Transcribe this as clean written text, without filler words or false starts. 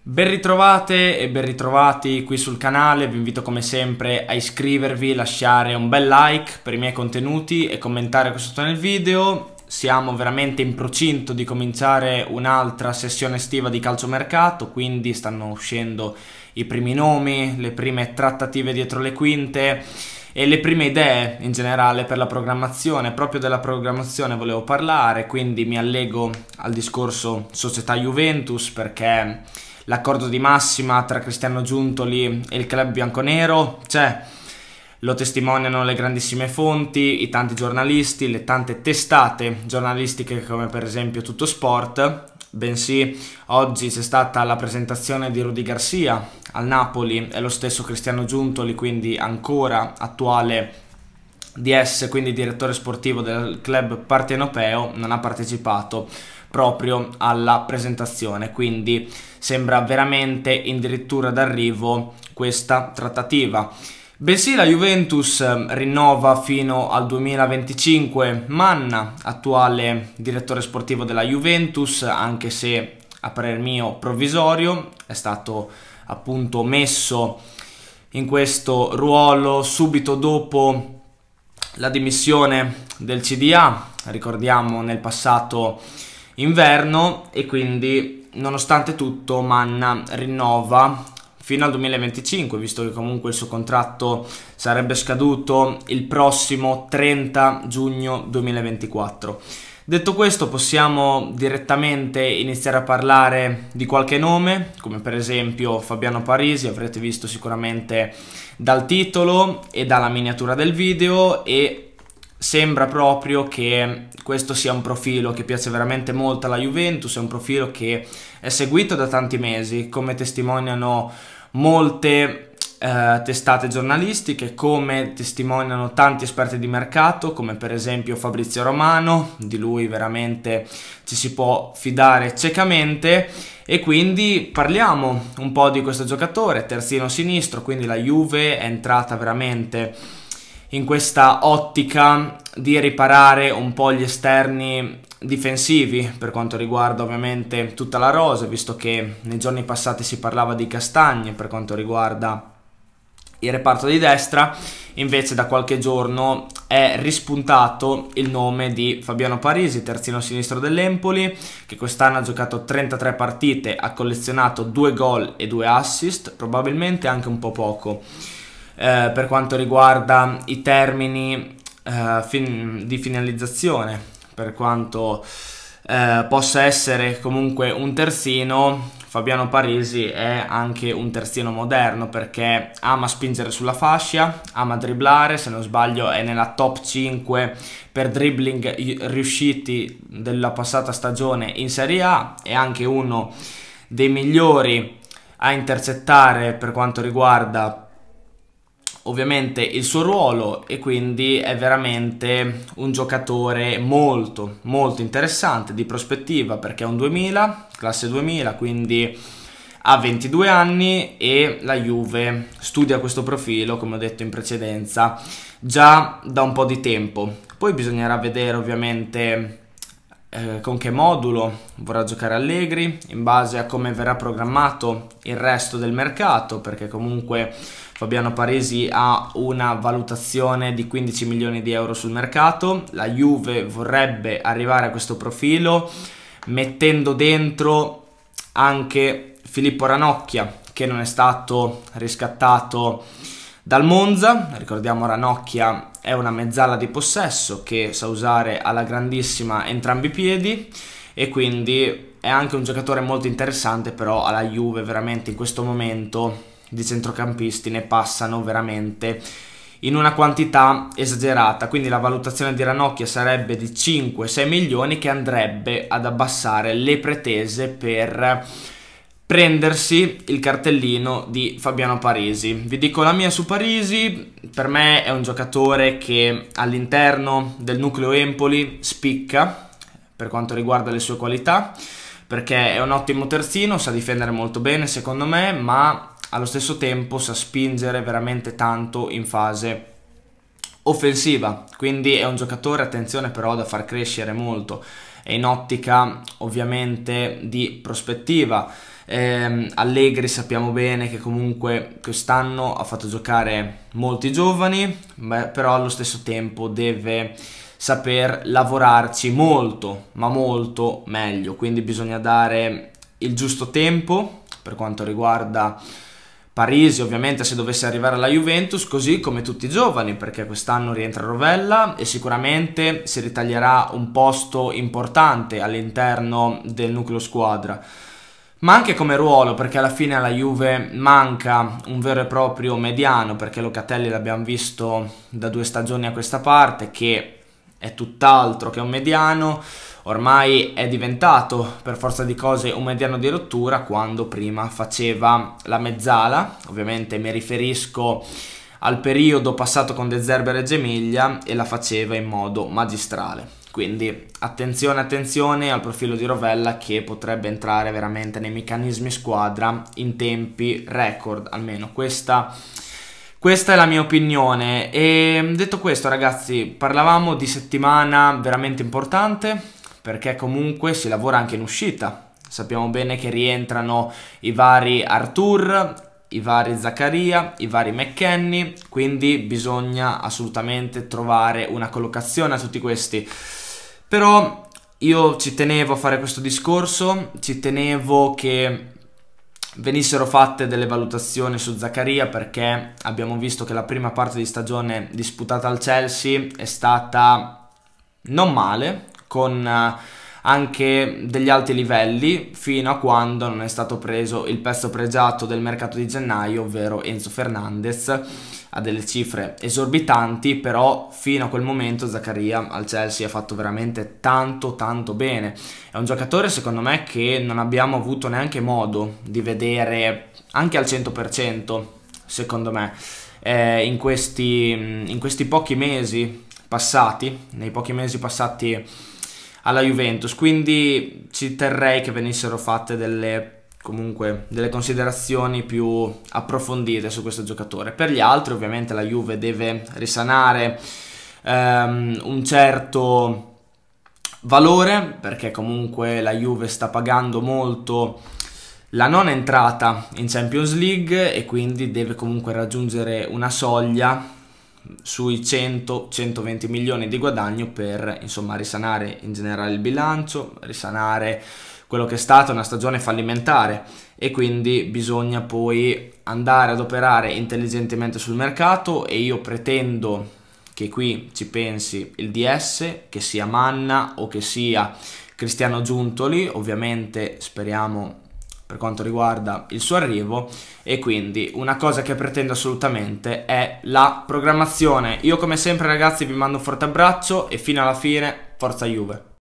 Ben ritrovate e ben ritrovati qui sul canale. Vi invito come sempre a iscrivervi, lasciare un bel like per i miei contenuti e commentare qui sotto nel video. Siamo veramente in procinto di cominciare un'altra sessione estiva di calciomercato, quindi stanno uscendo i primi nomi, le prime trattative dietro le quinte e le prime idee in generale per la programmazione. Proprio della programmazione volevo parlare, quindi mi allego al discorso società Juventus, perché l'accordo di massima tra Cristiano Giuntoli e il club bianconero c'è. Lo testimoniano le grandissime fonti, i tanti giornalisti, le tante testate giornalistiche come per esempio Tuttosport. Bensì oggi c'è stata la presentazione di Rudy Garcia al Napoli e lo stesso Cristiano Giuntoli, quindi ancora attuale DS, quindi direttore sportivo del club partenopeo, non ha partecipato proprio alla presentazione, quindi sembra veramente addirittura d'arrivo questa trattativa. Bensì la Juventus rinnova fino al 2025 Manna, attuale direttore sportivo della Juventus, anche se a parer mio provvisorio, è stato appunto messo in questo ruolo subito dopo la dimissione del CDA, ricordiamo nel passato inverno, e quindi nonostante tutto Manna rinnova fino al 2025, visto che comunque il suo contratto sarebbe scaduto il prossimo 30 giugno 2024. Detto questo, possiamo direttamente iniziare a parlare di qualche nome, come per esempio Fabiano Parisi. Avrete visto sicuramente dal titolo e dalla miniatura del video, e sembra proprio che questo sia un profilo che piace veramente molto alla Juventus. È un profilo che è seguito da tanti mesi, come testimoniano molte testate giornalistiche, come testimoniano tanti esperti di mercato, come per esempio Fabrizio Romano. Di lui veramente ci si può fidare ciecamente, e quindi parliamo un po' di questo giocatore, terzino sinistro, quindi la Juve è entrata veramente in questa ottica di riparare un po' gli esterni difensivi per quanto riguarda ovviamente tutta la rosa, visto che nei giorni passati si parlava di Castagne per quanto riguarda il reparto di destra. Invece da qualche giorno è rispuntato il nome di Fabiano Parisi, terzino sinistro dell'Empoli, che quest'anno ha giocato 33 partite, ha collezionato 2 gol e 2 assist, probabilmente anche un po' poco per quanto riguarda i termini di finalizzazione, per quanto possa essere comunque un terzino. Fabiano Parisi è anche un terzino moderno, perché ama spingere sulla fascia, ama dribblare. Se non sbaglio è nella top 5 per dribbling riusciti della passata stagione in Serie A, è anche uno dei migliori a intercettare per quanto riguarda ovviamente il suo ruolo, e quindi è veramente un giocatore molto molto interessante, di prospettiva, perché è un 2000, classe 2000, quindi ha 22 anni e la Juve studia questo profilo, come ho detto in precedenza, già da un po' di tempo. Poi bisognerà vedere ovviamente con che modulo vorrà giocare Allegri, in base a come verrà programmato il resto del mercato, perché comunque Fabiano Parisi ha una valutazione di 15 milioni di euro sul mercato. La Juve vorrebbe arrivare a questo profilo mettendo dentro anche Filippo Ranocchia, che non è stato riscattato dal Monza. Ricordiamo, Ranocchia è una mezzala di possesso che sa usare alla grandissima entrambi i piedi, e quindi è anche un giocatore molto interessante. Però alla Juve veramente in questo momento di centrocampisti ne passano veramente in una quantità esagerata, quindi la valutazione di Ranocchia sarebbe di 5-6 milioni, che andrebbe ad abbassare le pretese per prendersi il cartellino di Fabiano Parisi. Vi dico la mia su Parisi: per me è un giocatore che all'interno del nucleo Empoli spicca per quanto riguarda le sue qualità, perché è un ottimo terzino, sa difendere molto bene secondo me, ma allo stesso tempo sa spingere veramente tanto in fase offensiva. Quindi è un giocatore, attenzione però, da far crescere molto, è in ottica ovviamente di prospettiva. Allegri sappiamo bene che comunque quest'anno ha fatto giocare molti giovani, però allo stesso tempo deve saper lavorarci molto, ma molto meglio, quindi bisogna dare il giusto tempo per quanto riguarda Parisi, ovviamente, se dovesse arrivare alla Juventus, così come tutti i giovani, perché quest'anno rientra Rovella e sicuramente si ritaglierà un posto importante all'interno del nucleo squadra, ma anche come ruolo, perché alla fine alla Juve manca un vero e proprio mediano, perché Locatelli l'abbiamo visto da 2 stagioni a questa parte, che è tutt'altro che un mediano, ormai è diventato per forza di cose un mediano di rottura, quando prima faceva la mezzala. Ovviamente mi riferisco al periodo passato con De Zerbi a Reggio Emilia, e la faceva in modo magistrale. Quindi attenzione al profilo di Rovella, che potrebbe entrare veramente nei meccanismi squadra in tempi record, almeno questa è la mia opinione. E detto questo, ragazzi, parlavamo di settimana veramente importante, perché comunque si lavora anche in uscita. Sappiamo bene che rientrano i vari Arthur, i vari Zaccaria, i vari McKennie, quindi bisogna assolutamente trovare una collocazione a tutti questi. Però io ci tenevo a fare questo discorso, ci tenevo che venissero fatte delle valutazioni su Zaccaria, perché abbiamo visto che la prima parte di stagione disputata al Chelsea è stata non male, con anche degli alti livelli, fino a quando non è stato preso il pezzo pregiato del mercato di gennaio, ovvero Enzo Fernandez, a delle cifre esorbitanti. Però fino a quel momento Zaccaria al Chelsea ha fatto veramente tanto bene. È un giocatore, secondo me, che non abbiamo avuto neanche modo di vedere anche al 100%, secondo me, in questi pochi mesi passati, nei pochi mesi passati alla Juventus. Quindi ci terrei che venissero fatte delle considerazioni più approfondite su questo giocatore. Per gli altri, ovviamente, la Juve deve risanare un certo valore, perché comunque la Juve sta pagando molto la non entrata in Champions League, e quindi deve comunque raggiungere una soglia sui 100-120 milioni di guadagno per, insomma, risanare in generale il bilancio, risanare quello che è stata una stagione fallimentare, e quindi bisogna poi andare ad operare intelligentemente sul mercato. E io pretendo che qui ci pensi il DS, che sia Manna o che sia Cristiano Giuntoli, ovviamente speriamo per quanto riguarda il suo arrivo. E quindi una cosa che pretendo assolutamente è la programmazione. Io come sempre, ragazzi, vi mando un forte abbraccio e fino alla fine, forza Juve!